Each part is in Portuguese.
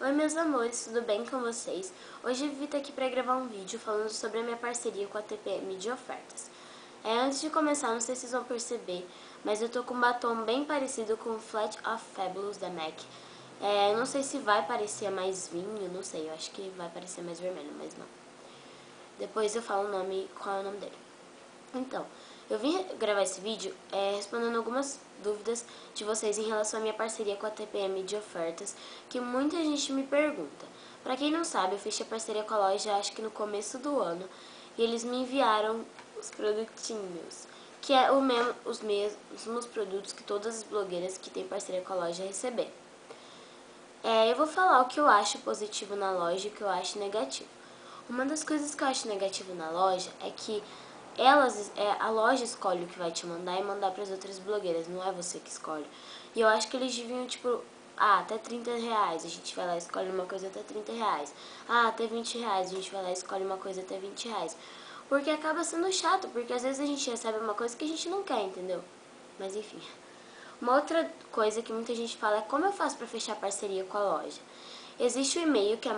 Oi meus amores, tudo bem com vocês? Hoje eu vim aqui para gravar um vídeo falando sobre a minha parceria com a TPM de ofertas. Antes de começar, não sei se vocês vão perceber, mas eu tô com um batom bem parecido com o Flat of Fabulous da MAC. Não sei se vai parecer mais vinho, não sei, eu acho que vai parecer mais vermelho, mas não. Depois eu falo qual é o nome dele. Então, eu vim gravar esse vídeo respondendo algumas dúvidas de vocês em relação à minha parceria com a TPM de ofertas, que muita gente me pergunta. Pra quem não sabe, eu fechei parceria com a loja acho que no começo do ano, e eles me enviaram os produtinhos, que é os mesmos produtos que todas as blogueiras que têm parceria com a loja receberam. Eu vou falar o que eu acho positivo na loja e o que eu acho negativo. Uma das coisas que eu acho negativo na loja é que a loja escolhe o que vai te mandar e mandar para as outras blogueiras, não é você que escolhe. E eu acho que eles deviam, tipo, até R$30, a gente vai lá e escolhe uma coisa até R$30. Até R$20, a gente vai lá e escolhe uma coisa até R$20. Porque acaba sendo chato, porque às vezes a gente recebe uma coisa que a gente não quer, entendeu? Mas enfim. Uma outra coisa que muita gente fala é como eu faço para fechar parceria com a loja. Existe o e-mail que é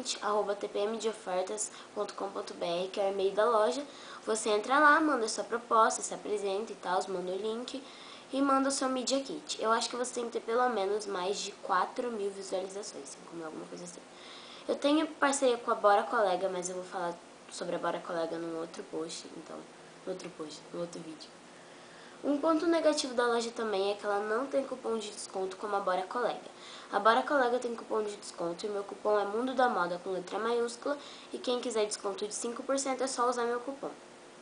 marketing@tpmdeofertas.com.br, que é o e-mail da loja. Você entra lá, manda sua proposta, se apresenta e tal, manda o link e manda o seu Media Kit. Eu acho que você tem que ter pelo menos mais de 4.000 visualizações, 5.000, alguma coisa assim. Eu tenho parceria com a Bora Colega, mas eu vou falar sobre a Bora Colega num outro post, então, no outro vídeo. Um ponto negativo da loja também é que ela não tem cupom de desconto como a Bora Colega. A Bora Colega tem cupom de desconto e meu cupom é Mundo da Moda com letra maiúscula, e quem quiser desconto de 5% é só usar meu cupom.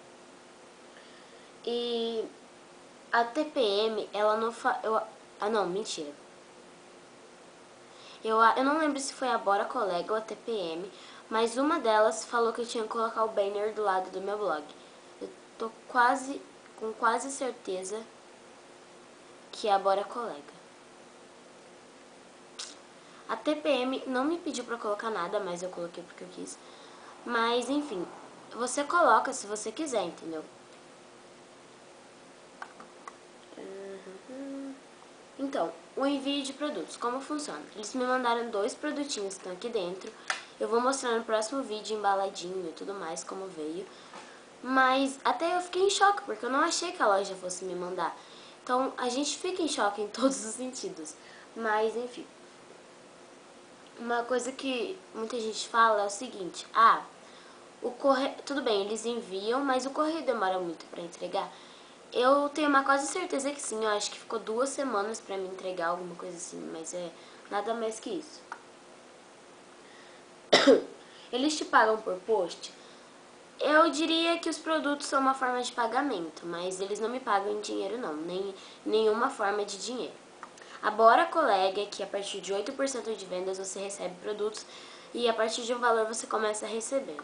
E a TPM, ela não não, mentira. Eu não lembro se foi a Bora Colega ou a TPM, mas uma delas falou que eu tinha que colocar o banner do lado do meu blog. Eu tô com quase certeza que é a Bora Colega. A TPM não me pediu pra colocar nada, mas eu coloquei porque eu quis. Mas, enfim, você coloca se você quiser, entendeu? Então, o envio de produtos, como funciona? Eles me mandaram 2 produtinhos que estão aqui dentro. Eu vou mostrar no próximo vídeo embaladinho e tudo mais, como veio. Mas até eu fiquei em choque, porque eu não achei que a loja fosse me mandar. Então, a gente fica em choque em todos os sentidos. Mas, enfim. Uma coisa que muita gente fala é o seguinte: o correio, tudo bem, eles enviam, mas o correio demora muito para entregar. Eu tenho uma quase certeza que sim, eu acho que ficou 2 semanas para me entregar, alguma coisa assim, mas é nada mais que isso. Eles te pagam por post? Eu diria que os produtos são uma forma de pagamento, mas eles não me pagam em dinheiro não, nem nenhuma forma de dinheiro. A Bora Colega, que a partir de 8% de vendas você recebe produtos e a partir de um valor você começa a receber.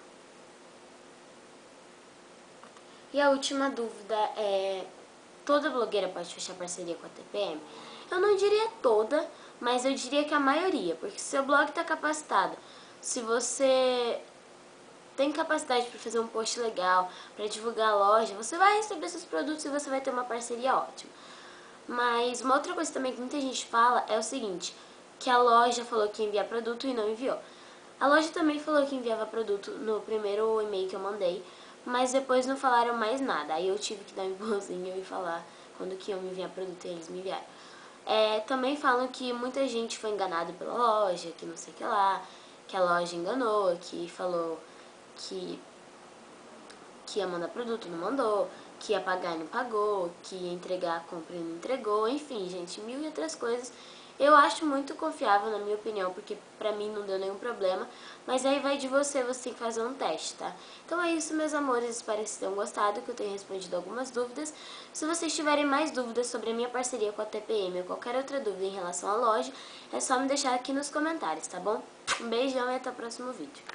E a última dúvida é: toda blogueira pode fechar parceria com a TPM? Eu não diria toda, mas eu diria que a maioria, porque se seu blog está capacitado, se você tem capacidade para fazer um post legal, para divulgar a loja, você vai receber seus produtos e você vai ter uma parceria ótima. Mas uma outra coisa também que muita gente fala é o seguinte, que a loja falou que ia enviar produto e não enviou. A loja também falou que enviava produto no primeiro e-mail que eu mandei, mas depois não falaram mais nada. Aí eu tive que dar um empurrãozinho e falar quando que iam me enviar produto e eles me enviaram. Também falam que muita gente foi enganada pela loja, que não sei o que lá, que a loja enganou, que falou que ia mandar produto, não mandou, que ia pagar e não pagou, que ia entregar a compra e não entregou, enfim, gente, mil e outras coisas. Eu acho muito confiável, na minha opinião, porque pra mim não deu nenhum problema, mas aí vai de você, você tem que fazer um teste, tá? Então é isso, meus amores, espero que vocês tenham gostado, que eu tenha respondido algumas dúvidas. Se vocês tiverem mais dúvidas sobre a minha parceria com a TPM ou qualquer outra dúvida em relação à loja, é só me deixar aqui nos comentários, tá bom? Um beijão e até o próximo vídeo.